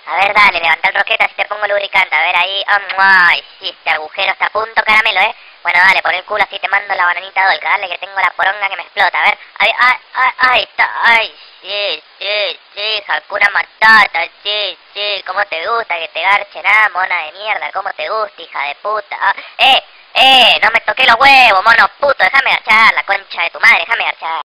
A ver, dale, levanta el roqueta si te pongo lubricante. A ver ahí. Ay, sí, este agujero está a punto caramelo, Bueno, dale, por el culo así te mando la bananita dolca. Dale, que tengo la poronga que me explota. A ver. Ay, ay, ay, ay, está. Ay, sí, sí, sí. Hakuna Matata, sí, sí. ¿Cómo te gusta que te garchen, mona de mierda? ¿Cómo te gusta, hija de puta? No me toqué los huevos, mono puto. Déjame garchar, la concha de tu madre. Déjame garchar.